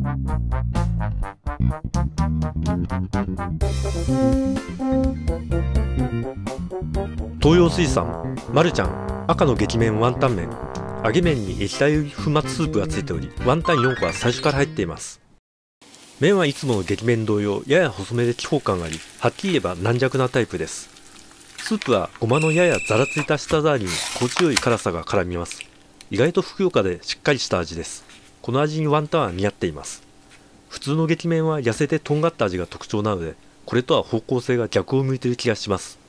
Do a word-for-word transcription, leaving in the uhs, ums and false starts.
東洋水産マルちゃん赤の激麺ワンタン麺。揚げ麺に液体粉末スープがついており、ワンタンよんこは最初から入っています。麺はいつもの激麺同様、やや細めで気泡感があり、はっきり言えば軟弱なタイプです。スープはごまのややざらついた舌触りに心地よい辛さが絡みます。意外とふくよかでしっかりした味です。この味にワンタンは似合っています。普通の激麺は痩せてとんがった味が特徴なので、これとは方向性が逆を向いている気がします。